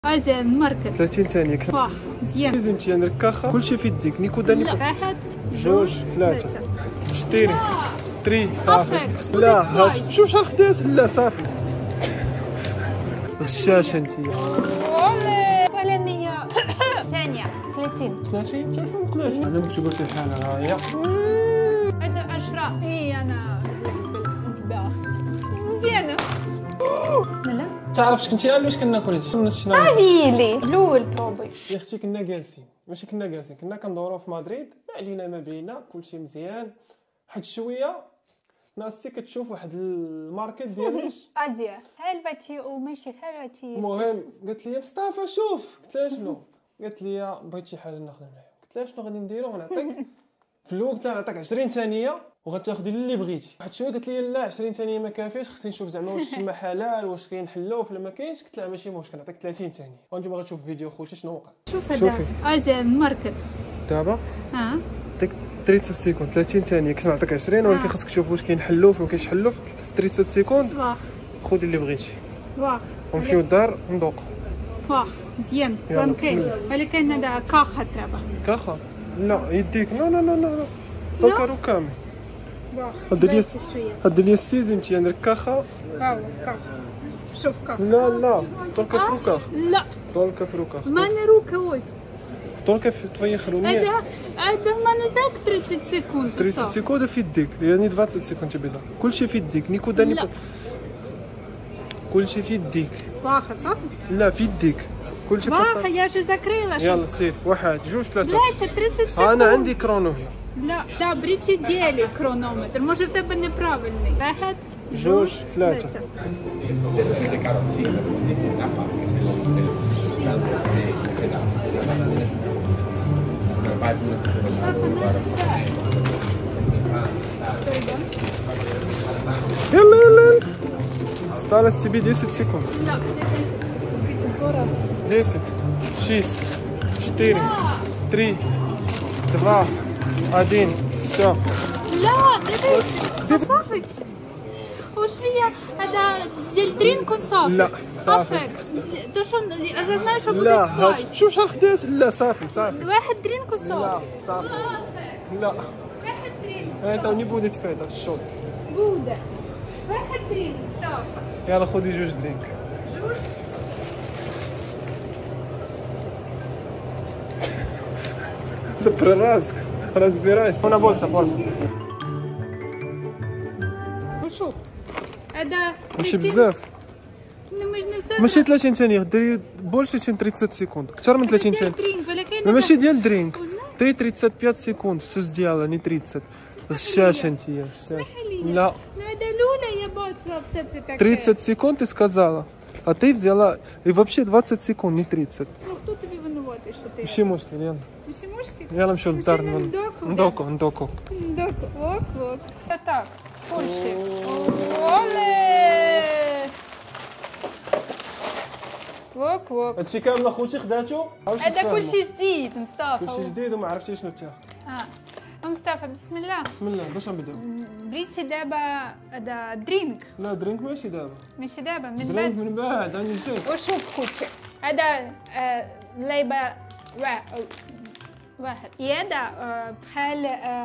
زين ماركت 30 ثانية صح مزيان زينتي انا ركاخة كلشي في يديك نيكو داني واحد جوج ثلاثة شتيري تري صافي صافي. لا وديسبايس. شوف شحال خدات لا صافي غشاشة انتي ولا 100 ثانية 30 30 شوف نقلاش انا مكتوبة في الحالة هاهي هذا 10 اي انا بالصباح مزيانة بسم الله تعرف كنتي انا واش كناكل هادشي عبيلي الاول بروبي يا اختي كنا جالسين ماشي كنا جالسين كنا كندورو في مدريد ما علينا ما بينا كلشي مزيان واحد شويه ناس كتشوف واحد الماركت ديالش ازيا هلفتي وماشي هلفتي المهم قالت لي مصطفى شوف قلت لها شنو قالت لي بغيت شي حاجه ناخذ معايا قلت لها شنو غادي نديرو غنعطيك في الاول قلت لها نعطيك 20 ثانيه وغتاخدي اللي بغيتي واحد شويه قالت لي لا 20 ثانيه ما كافيش خصني نشوف زعما واش تما حلال واش كاين حلوف ولا ما كاينش قلت لها ماشي مشكل نعطيك 30 ثانيه وانتم باغي تشوف فيديو خوتي شنو وقع شوف شوفي. هذا زين ماركت دابا ها ديك 30 سكوند 30 ثانيه كنت نعطيك 20 ولكن خاصك تشوف واش كاين حلوف ما كاينش حلوف 30 سكوند واخ خذي اللي بغيتي واخ ونمشيو للدار ندوق واخ مزيان يلا، كان بسم كاين الله. ولكن هذا كاخه تبع كاخا لا يديك لا لا لا لا ذكروا كامل واخ هاد لي شويه هاد لي السيزن تي عندك كاخا كاخ شوف كاخ لا لا طولك فروكاخ لا طولك فروكاخ ما نروك وز طولك في خرونيه هذا ما نداك 30 سكوند 30 سكوند في يديك يعني 20 سكوند بيضا كلشي في يديك نيكو داني لا. كلشي في يديك واخا صافي لا في يديك كلشي واخا يا جزاكريلا يلا سير واحد جوج ثلاثة بلاتي 30 سكوند انا عندي كرونو هنا لا دا بريتي ديالي كرونومتر може в тебе неправильний واحد جوج ثلاثة يلا يلا осталось тебе 10 секунд لا 10 6 4 3 2 1 все لا دивись صافي وشويه هذا ديال درينك وصافي لا صافي تو що я знаю що буде لا سبايس شوف شحال خدات لا صافي صافي واحد درينك وصافي لا صافي لا واحد درينك это не будет фета الشوط буде واحد درينك صافي يلا خذي جوج درينك جوج دبر راسك разбирайся هنا بولسا بولسا وشوف هذا ماشي بزاف ماشي 30 ثانية ديري больше чем 30 секунд أكثر من 30 ثانية ماشي ديال درينك ديري 35 секунд все сделала не 30 غشاشة انت يا غشاش لا Ну это Люля, я бачила все це таке. 30 секунд ты сказала а ты взяла и вообще 20 секунд не 30 Ну хто тобі винуватий, що ти? ماشي مشكل يلا Усі мушки? يلا نمشيو للدار ندوكو. ندوكو ندوكو Доку, ок. Так, Польщі. Оле! وok. هادشي كامل اخوتي خداتو هذا كلشي جديد مصطفى. كلشي جديد وما عرفتي شنو تاخذ مصطفى بسم الله. بسم الله باش نبداو بريتي دابا هذا درينك لا درينك ماشي دابا ماشي دابا من درينك بعد. من بعد راني جاي وشوف خوتي هذا لعبة واحد і هذا بحال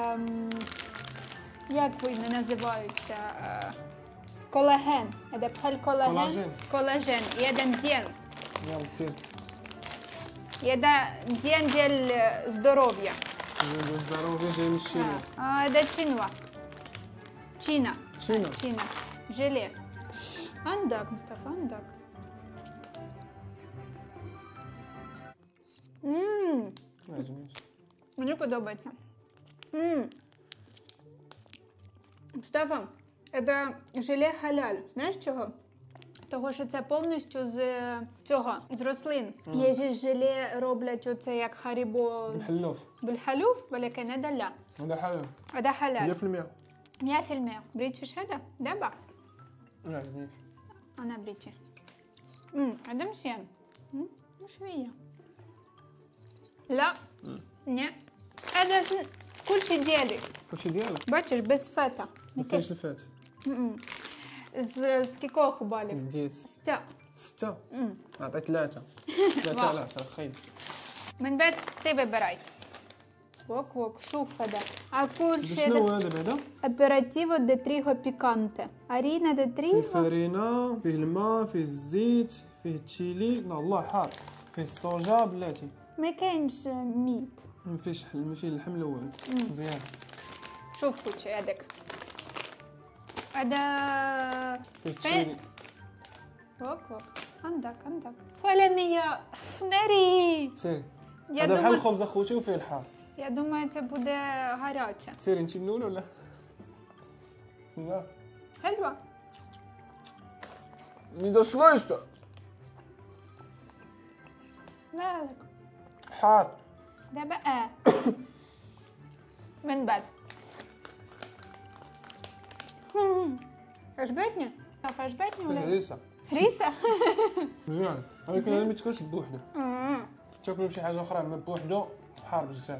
як вони називаються колаген. هذا بحال колаген і هذا مزيان. يلا سير і هذا مزيان ديال здоров'я. здоровье جاي من الشينا هذا تشينوا تشينا تشينا جيلي عندك مصطفى عندك ما عجبنيش мені подобається. Мустафа, це желе халяль. Знаєш чого? Того, що це повністю з цього, з рослин. Є ж желе роблять оце як харібо بالحلوف بالحلوف, ولكن هذا لا. هذا حلو هذا حلال. 100% 100%. بريتش هذا؟ دابا. ما عجبنيش أنا بريتش. هذا مزيان. شوية. لا. لا. هذا كلشي ديالي. كلشي ديالك باتش без фета. ما كاينش الفات З кількох балів? 10 6. 6 عطيت 3 على 10 خير. من بعد تي ببراي. وك شوف هذا. أقول شيء. شنو هذا بعدا؟ أبيراتيفو دي تريغو بيكانتي. أرينا دي فيه تريغو. فرينة، فيه الماء، فيه الزيت، فيه التشيلي، لا الله حار، فيه الصوجا بلاتي. ما كاينش ميت. ما فيش اللحم الاول. مزيان. شوف كلشي هذاك. هذا فيه التشيلي. وك عندك ولا مية ناري. سيري. يا هذا بحال دوما الخبز اخوتي وفيه الحار. يا دوما تبدا هراتشا. سيري انت الاول ولا؟ لا. حلوة. ميدا شويش. مالك حار. دابا من بعد عجبتني. عجبتني ولا فيه هريسة. هريسة. مزيان. ولكن انا ما تاكلش بوحدو. تاكلو بشي حاجة أخرى ما بوحدو حار بزاف.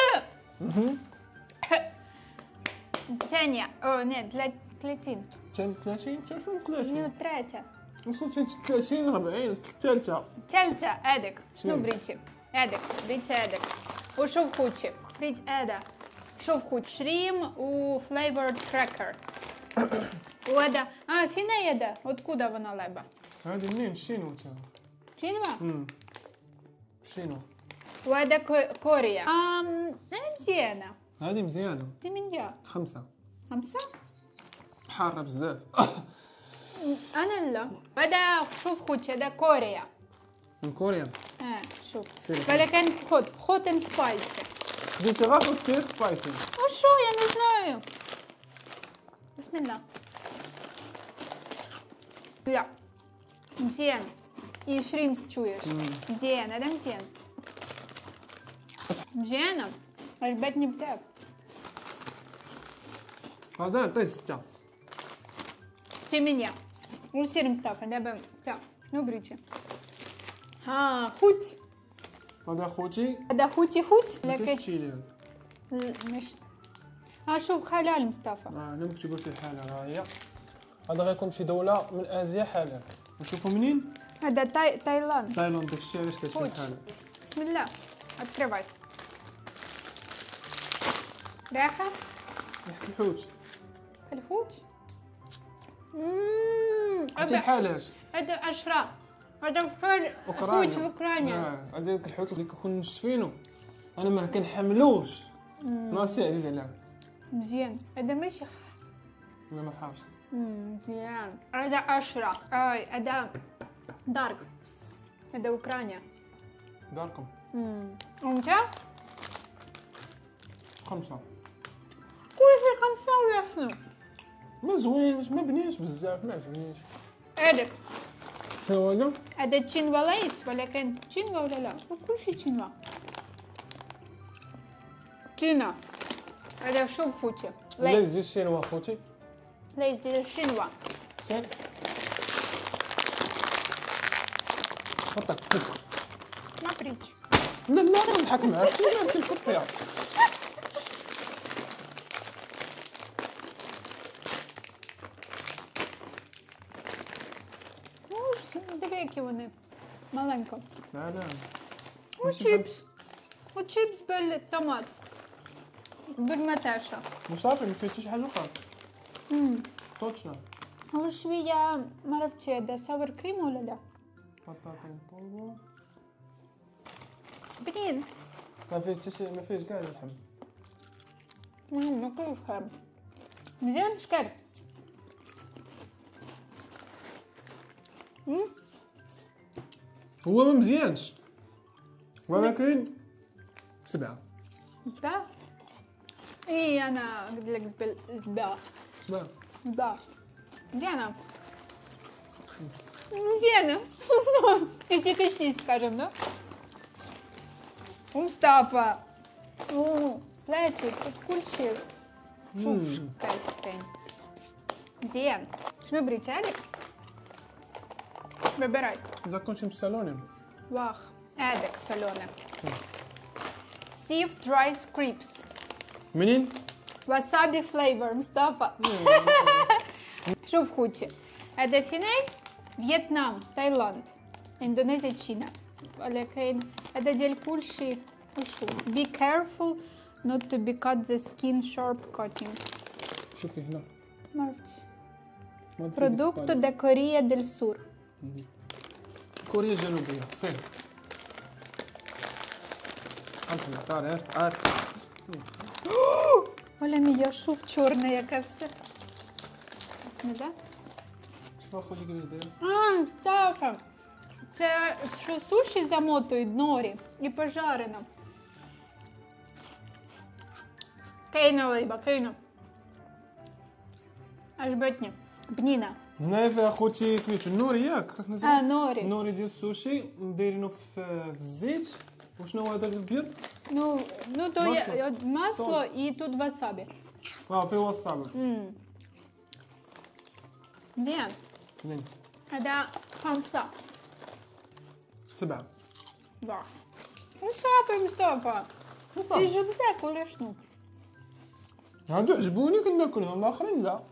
ثانية نعم 30 كان 30 شنو 30 ثلاثة وصلت 30 40 الثالثة. ثالثة هذاك شنو شنو؟ بريتي هذاك بريتي هذاك وشوف خوتي بريت هذا شوف خوت شريم وفليفر كراكر وهذا فينا يدا откуда вона леба هذه منين الشينو تا؟ شنو شينو. وهذا كوريا مزيانة هذه مزيانة. 8 5 5 حارة بزاف. أنا لا هذا شوف خوتي هذا كوريا من كوريا. شوف سيري. ولكن خد سبايسي خديتي غير خوتي سبايسي. وشو يا не знаю بسم الله لا مزيان يشريم تشويش مزيان هذا مزيان مزيانة عجبتني بزاف هذا نعطيه 6. 8 وسير مصطفى دابا تا شنو بريتي خوت هذا خوتي. هذا خوت ما فيهش لكن تشيلي. مش شوف حلال مصطفى انا مكتوبة فيه حلال ها هي. هذا غيكون شي دولة من آسيا حلال. نشوفوا منين؟ هذا تايلاند تايلاند داكشي علاش كتكون خوت حلال. بسم الله открывай راحة الحوت. الحوت عرفتي بحالاش؟ هذا أشرا هذا فحال أوكرانيا. حوت في أوكرانيا هذاك الحوت اللي كيكون نشفينو انا ما كنحملوش. ناصي عزيز عليا. مزيان هذا ماشي انا ما حارش. مزيان هذا أشرا هذا دارك هذا أوكرانيا داركم. وانت 5. كل شيء 5 ولا شنو ما زوينش ما بنيش بزاف ما عجبنيش. هذاك شنو هذا؟ هذا تشينوا ليس ولكن تشينوا ولا لا كل شيء تشينوا تشينا هذا شوف خوتي ليس ديال الشينوا خوتي. ليس ديال الشينوا سير. حطك. ما بريتش لا لا نضحك معاك شي ما كنت فيها. Диви, які вони маленько. لا لا. وشيبس وشيبس بالطماط بالمتاشة وصافي ما فيه حتى شي حاجة أخرى. توتشنا. هو شوية ما عرفتش هذا ساور كريم ولا لا بطاطين بولبو. بنين ما فيه حتى شي ما فيهش كاع اللحم. ما كلش حلو مزيان شكل هو ما مزيانش ولكن 7. 7 اي انا قلت لك 7 7. 7 مزيانة مزيانة я тільки 6 скажем, да? Мустафа плечик, тут кульшик шуш кайфень مزيان شنو بريت هذاك выбирай إذا كنتي بالصالون. واخ هذاك الصالونة سيف دراي سكريبس منين؟ واسابي فليفر مصطفى شوف خوتي هذا فيني فيتنام، تايلاند، اندونيسيا، تشينا. ولكن هذا ديال كلشي وشو. Be careful not to be cut the skin sharp cutting. شوفي هنا. ما عرفتش. ما برودكتو دا كوريا ديل سور. كوريا الجنوبية سهل. Оля я шув чорна, яка все. Сміда? شوف خويا كيفاش داير. Стафа. Це що суші замотують норі і пожарено. Кейна лейба, кейна. Аж бетні. Бніна. هنا فيها خوتي سميتو النوري ياك راك نزل. نوري. النوري ديال السوشي دايرينو في الزيت. وشنو هو هذا الابيض؟ Ну то є масло і тут васабі. فيه وصابي. Діан. منين؟ هذا 5. 7. Да. وصافي مصطفى. Ці ж بزاف ولا شنو؟ هادو عجبوني كناكلهم الاخرين لا.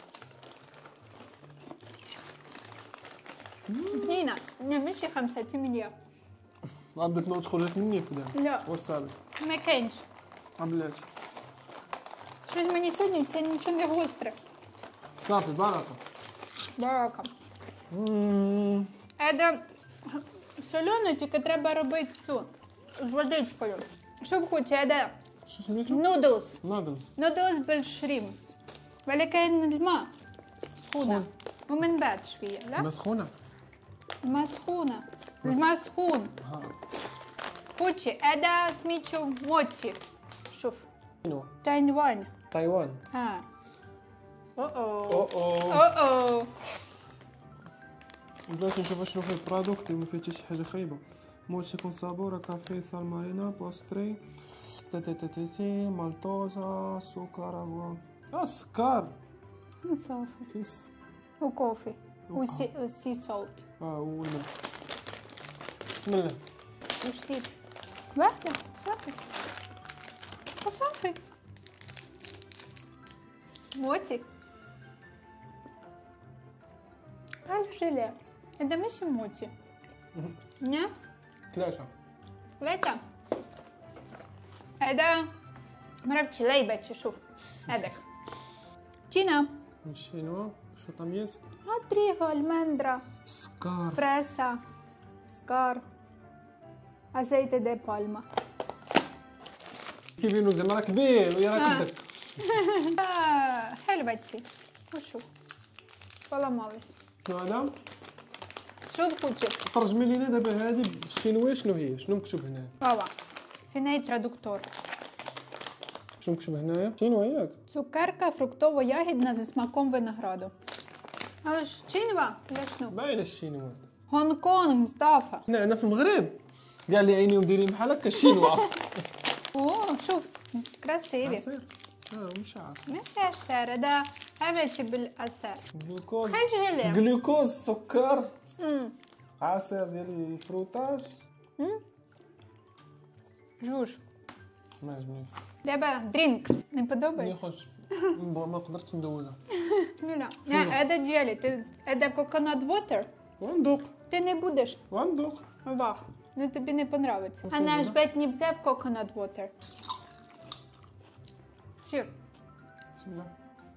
بنينة. ماشي 5 8. غابدت نوض خرجت مني في دابا. لا. وصابي. ما كاينش. بلاتي. Щось мені сьогодні все нічого не гостре. صافي بركة. Барака. Це солено, тільки треба робити цю з водичкою. Що входить? Це شو سميتو؟ нудлс. نودلز. نودلز بالشريمس. ولكن الماء سخونة. ومن بعد شوية لا؟ مسخونة. الماء سخونة. الماء سخون. ها. خوتي هذا سميتو موتي. شوف. شنو؟ تايوان. تايوان. ها. او او. او. بلاش نشوف شنو فيه برودكت وما فيه حتى شي حاجة خايبة. موتشي كون سابورا كافي سال مارينا بوستري تي مالتوزا سكر سكر. صافي. كيس. وكوفي. وسي سولت. والملح. بسم الله. وجديد. واحدة صافي. وصافي. موتي. بحال الجيلي. هذا ماشي موتي. نعم. 3. هذا ما عرفتش ليبتي شوف هذاك. تينا. الشينوا شو طميز؟ تريغو المندرة. سكر. فريسا. سكر. aceite de palma. كيبينو زعما راه كبير ويا راه كبر. حلوتي. وشو поломалась. شنو هذا؟ شو بخوتي؟ ترجمي لينا دابا هادي بالشينوي شنو هي؟ شنو مكتوب هنا؟ بابا فيناي تрадуктор. شنو مكتوب هنايا؟ شينوا ياك؟ Цукерка фруктово-ягідна зі смаком винограду. А ж чинва? Ляшну. باينه الشينوا. Гонконг, Мустафа. حنا هنا في المغرب قال لي عينيهم دايرين بحال هكا الشينوا. О, شوف красиві. عصير. مش عارف. ماشي عشارة ده هبتي بالأسر. جلوكوز. خرج جلي. جلوكوز سكر. عصير ديال الفروتاس. جوج. ما عجبنيش. دابا درينكس ما ما подобається؟ يخرج. ما قدرتش ندوزها. لا هذا ديالي هذا كوكونات ووتر. وندوق. Ти не будеш. وندوق. Вах. Ну тобі не понравиться. А наш бетні бзев coconut water. Сір. بسم الله.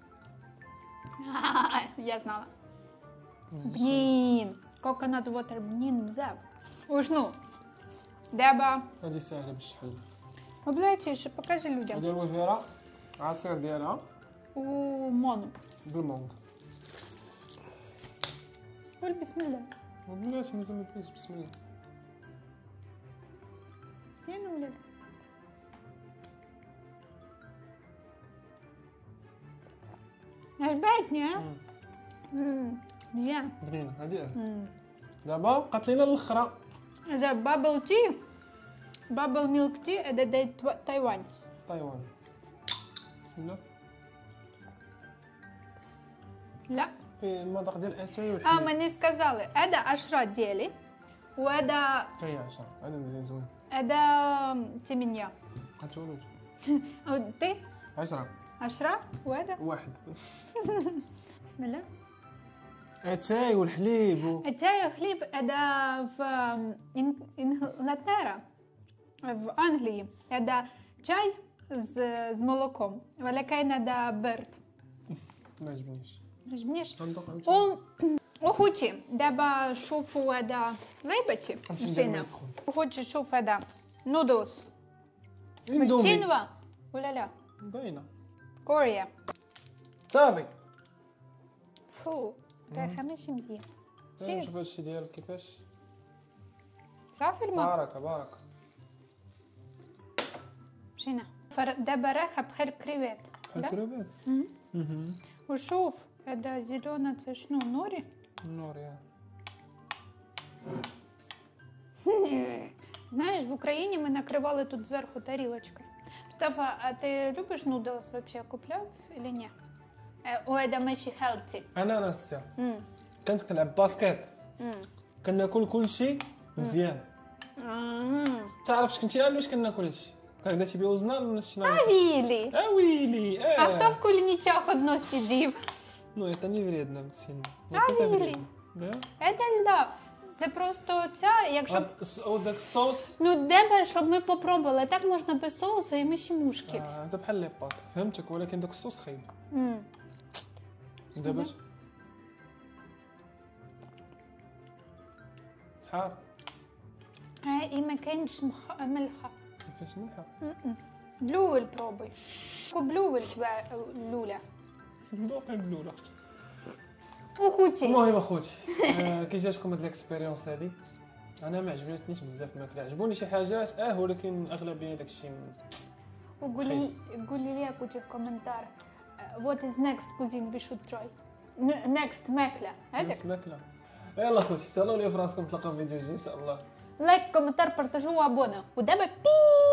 Я знала. Блін. Coconut water, блін, бзев. Ужну. Деба. هذه سهله بالشحال. Облечиш, покажи людям. هذه الوفيره عصير ديالها У монг. بالمونغ. قول بسم الله. بلاتي مازال ما بلاتش بسم الله. زين ولا لا؟ عجبتني ها؟ مزيان. بنينه هذه. دابا بقات لينا الاخرى. هذا بابل تي. بابل ميلك تي هذا دايت تايوان. تايوان. بسم الله. لا. فيه المذاق ديال اتاي والحليب. ماني сказали. هذا 10 ديالي. وهذا تاي 10 هذا مزيان زوين. هذا 8. هاتولوج. تي 10. 10 وهذا 1. بسم الله. اتاي والحليب Цей хліб еда в Інглатера, в Англії, еда чай з молоком. Великий еда берт. ما عجبنيش. Розумієш? غندوق عاوتاني. وخوتي دابا شوفوا هذا لعبتي نمشي ندير مشينا. ماء سخون. وخوتي شوف هذا نودلز اندومي تشينوا ولا لا باينه كوريا. صافي. فو ريحه ماشي مزيان. سير شوف هادشي ديالك كيفاش. صافي الماء بركه بركه. مشينا. دابا ريحه بحال كريفات. لا؟ الكروبات. وشوف هذا زيلونه це شنو نوري. النور يا. Знаєш, в Україні ми накривали тут зверху тарілочкою. Штафа, а ти любиш нудлс вообще купляв или ні? وهذا ماشي healthy. انا ناسيا كنت كنلعب باسكيت كناكل كلشي مزيان. تعرفش كنتي انا واش كناكل هادشي هكذا تيبيع وزنان ولا شي نهار. Вілі! ويلي А хто в кулінічах одно сидів? Ну это не вредно сильно. Вілі! Да? Це да. Це просто ця, якщо... وداك الصوص Ну, де щоб ми попробували. Так можна без соусу і миші-мушки. هذا بحال لي باط فهمتك ولكن داك الصوص خايب. دابا حار І ما كاينش ملحه. كيفاش ملحه. بلوول بروبي. بلوول الاولى. باقي الاولى. وخوتي المهم اخوتي كي جاتكم هاد ليكسبيريونس هادي انا ما عجبتنيش بزاف الماكله عجبوني شي حاجات ولكن اغلبيه داكشي قولي لي كنتي في كومنتار what is next cuisine we should try next ماكله هذاك ماكله. يلا اخوتي تهلاو لي في راسكم نتلاقاو في فيديو جديد ان شاء الله. لايك كومنتار بارطاجيو وابونا ودابا بي